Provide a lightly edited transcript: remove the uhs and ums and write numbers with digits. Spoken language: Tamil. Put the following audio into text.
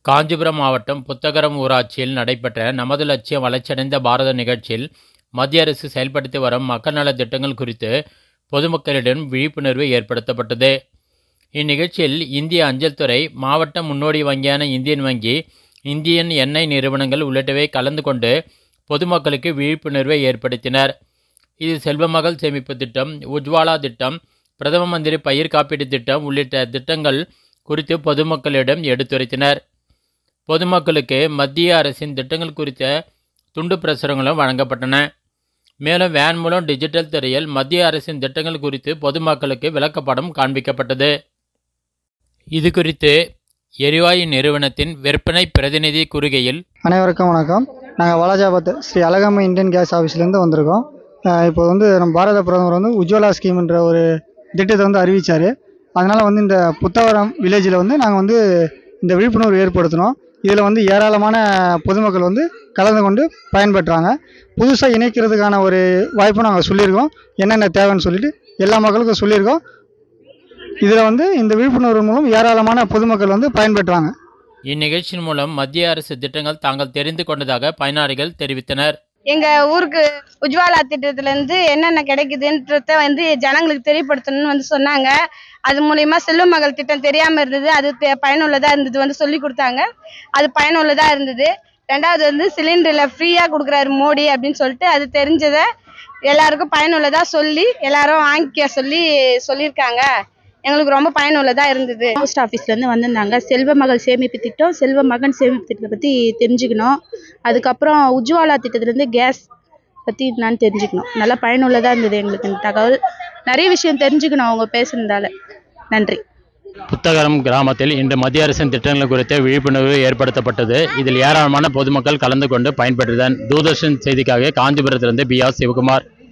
காஞ்சிபுரம் மாவட்டம் புத்தகரம் ஊராட்சியில் நடைபெற்ற நமது லட்சியம் வளர்ச்சியடைந்த பாரத நிகழ்ச்சியில் மத்திய அரசு செயல்படுத்தி வரும் மக்கள் நல திட்டங்கள் குறித்து பொதுமக்களிடம் விழிப்புணர்வு ஏற்படுத்தப்பட்டது. இந்நிகழ்ச்சியில் இந்திய அஞ்சல் துறை, மாவட்ட முன்னோடி வங்கியான இந்தியன் வங்கி, இந்தியன் எண்ணெய் நிறுவனங்கள் உள்ளிட்டவை கலந்து கொண்டு பொதுமக்களுக்கு விழிப்புணர்வை ஏற்படுத்தினர். இது செல்வமகள் சேமிப்பு திட்டம், உஜ்வாலா திட்டம், பிரதம மந்திரி பயிர் காப்பீட்டு திட்டம் உள்ளிட்ட திட்டங்கள் குறித்து பொதுமக்களிடம் எடுத்துரைத்தனர். பொதுமக்களுக்கு மத்திய அரசின் திட்டங்கள் குறித்த துண்டு பிரசுரங்களும் வழங்கப்பட்டன. மேலும் வேன் மூலம் டிஜிட்டல் திரையில் மத்திய அரசின் திட்டங்கள் குறித்து பொதுமக்களுக்கு விளக்கப்படம் காண்பிக்கப்பட்டது. இது குறித்து எரிவாயு நிறுவனத்தின் விற்பனை பிரதிநிதி கூறுகையில், அனைவருக்கும் வணக்கம். நாங்கள் வாலாஜாபாத் ஸ்ரீ அழகம்மை இந்தியன் கேஸ் ஆஃபீஸ்லேருந்து வந்திருக்கோம். இப்போ நம்ம பாரத பிரதமர் உஜ்வாலா ஸ்கீம்ன்ற ஒரு திட்டத்தை அறிவித்தார். அதனால் இந்த புத்தகரம் வில்லேஜில் நாங்கள் இந்த விழிப்புணர்வு ஏற்படுத்தினோம். இதில் ஏராளமான பொதுமக்கள் கலந்து கொண்டு பயன்பெற்றாங்க. புதுசாக இணைக்கிறதுக்கான ஒரு வாய்ப்பும் நாங்கள் சொல்லியிருக்கோம். என்னென்ன தேவைன்னு சொல்லிட்டு எல்லா மக்களுக்கும் சொல்லியிருக்கோம். இதில் இந்த விழிப்புணர்வு மூலம் ஏராளமான பொதுமக்கள் பயன்பெற்றாங்க. இந்நிகழ்ச்சியின் மூலம் மத்திய அரசு திட்டங்கள் தாங்கள் தெரிந்து கொண்டதாக பயனாளிகள் தெரிவித்தனர். எங்க ஊருக்கு உஜ்வாலா திட்டத்திலேருந்து என்னென்ன கிடைக்குதுன்றத ஜனங்களுக்கு தெரியப்படுத்தணும்னு சொன்னாங்க. அது மூலயமா செல்வமகள் திட்டம் தெரியாமல் இருந்தது, அது பயனுள்ளதாக இருந்தது, சொல்லி கொடுத்தாங்க. அது பயனுள்ளதாக இருந்தது. ரெண்டாவது சிலிண்டரில் ஃப்ரீயாக கொடுக்குறாரு மோடி அப்படின்னு சொல்லிட்டு அது தெரிஞ்சதை எல்லாருக்கும் பயனுள்ளதாக சொல்லி எல்லாரும் வாங்கிக்க சொல்லியிருக்காங்க. எங்களுக்கு ரொம்ப பயனுள்ளதாக இருந்தது. போஸ்ட் ஆஃபீஸ்லேருந்து வந்திருந்தாங்க. செல்வமகள் சேமிப்பு திட்டம், செல்வ மகன் சேமிப்பு திட்டத்தை பற்றி தெரிஞ்சுக்கணும். அதுக்கப்புறம் உஜ்வாலா திட்டத்துலேருந்து கேஸ் பற்றி நான் தெரிஞ்சுக்கணும். நல்லா பயனுள்ளதாக இருந்தது எங்களுக்கு இந்த தகவல். நிறைய விஷயம் தெரிஞ்சுக்கணும் அவங்க பேசுனதால. நன்றி. புத்தகரம் கிராமத்தில் இன்று மத்திய அரசின் திட்டங்கள் குறித்த விழிப்புணர்வு ஏற்படுத்தப்பட்டது. இதில் ஏராளமான பொதுமக்கள் கலந்து கொண்டு பயன்பெற்றனர். தூர்தர்ஷன் செய்திக்காக காஞ்சிபுரத்திலிருந்து பி.ஆர். சிவகுமார்.